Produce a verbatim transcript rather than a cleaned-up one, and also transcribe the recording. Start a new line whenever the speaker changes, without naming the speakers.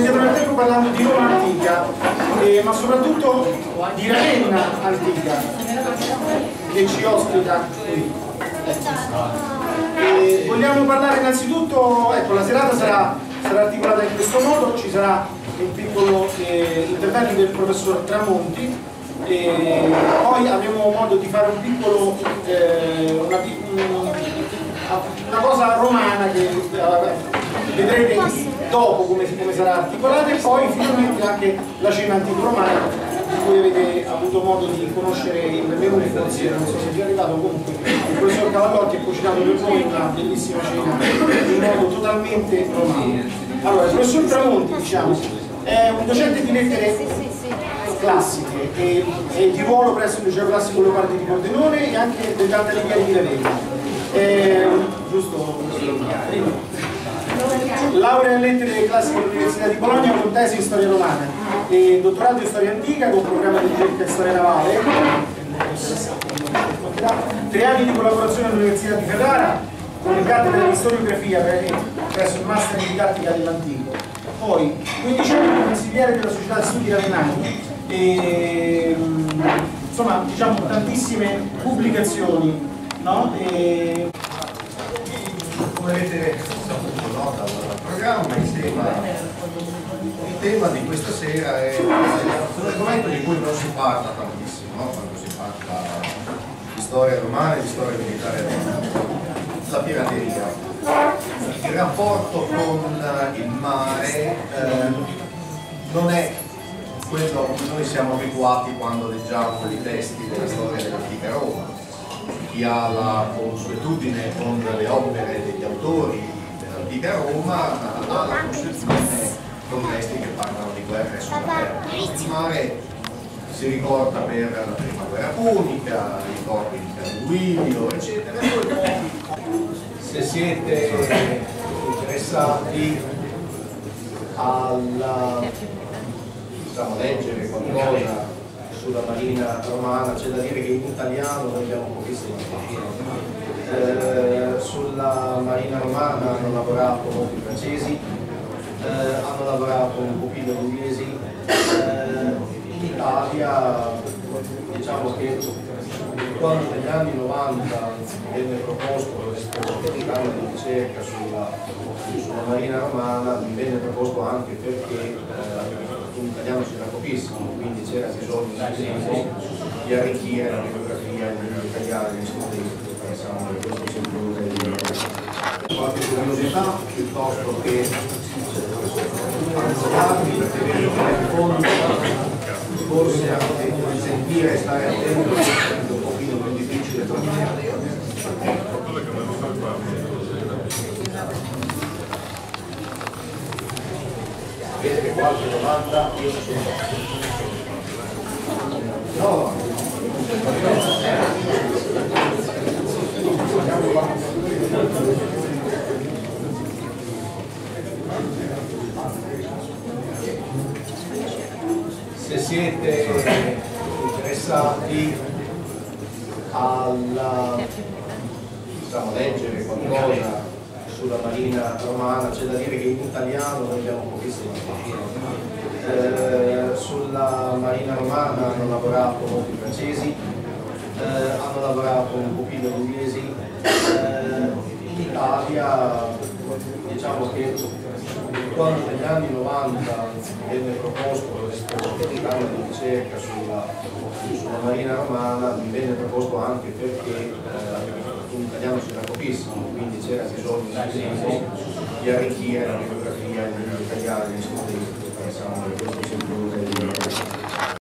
indietro nel tempo parlando di Roma antica, eh, ma soprattutto di Ravenna antica, che ci ospita qui. E vogliamo parlare innanzitutto, ecco, la serata sarà, sarà articolata in questo modo, ci sarà un piccolo eh, intervento del professor Tramonti, e poi avremo modo di fare un piccolo, eh, una, una cosa romana che eh, vedrete dopo come, come sarà articolata, e poi finalmente anche la cena antico-romana di cui avete avuto modo di conoscere il menù, forse non so se vi è arrivato, comunque il professor Cavallotti ha cucinato per voi una bellissima cena in modo totalmente romano. Allora, il professor Tramonti, diciamo, è un docente di lettere classiche e, e di ruolo presso il liceo classico Leopardi di Pordenone e anche del Dante Alighieri di Ravenna. Eh, giusto? Laurea in lettere classiche all'Università di Bologna con tesi in storia romana e dottorato in storia antica con programma di ricerca in storia navale. Tre anni di collaborazione all'Università di Ferrara con le cattedre di storiografia presso il master in didattica dell'antico. Poi quindici anni di consigliere della Società Studi Ravennani e insomma diciamo tantissime pubblicazioni, no? E...
come avete saputo, no, dal programma, il tema, il tema di questa sera è un argomento di cui non si parla tantissimo, no? Quando si parla di storia romana e di storia militare romana, la pirateria. Il rapporto con il mare eh, non è quello a cui noi siamo abituati quando leggiamo i testi della storia dell'antica Roma. Chi ha la consuetudine con le opere degli autori dell'antica Roma ha la consuetudine con testi che parlano di guerre sulla terra. Il mare si ricorda per la prima guerra punica, ricordi di Duilio, eccetera. Se siete interessati alla, diciamo, leggere qualcosa sulla marina romana, c'è da dire che in italiano noi abbiamo pochissime cose. Eh, sulla marina romana hanno lavorato molti francesi, eh, hanno lavorato un pochino gli inglesi. Eh, in Italia diciamo che quando negli anni novanta venne proposto il programma di ricerca sulla, sulla marina romana, mi venne proposto anche perché eh, in italiano c'era pochissimo, quindi c'era bisogno di arricchire la bibliografia in lingua italiana degli studenti. Pensavo che questo sia un po' qualche curiosità piuttosto che annotarvi, perché vedo che nel fondo forse anche sentire e stare attento è un pochino più difficile per me. Vedete che qualche domanda io sono. No, se siete interessati alla, diciamo, leggere qualcosa sulla marina romana, c'è da dire che in italiano noi abbiamo pochissime cose. Eh, sulla marina romana hanno lavorato molti francesi, eh, hanno lavorato un pochino gli inglesi. Eh, in Italia diciamo che quando negli anni novanta venne proposto il programma di ricerca sulla, sulla marina romana, mi venne proposto anche perché eh, in italiano c'era pochissimo, quindi c'era bisogno di arricchire la bibliografia in lingua italiana degli studenti. Pensavo che questo sia un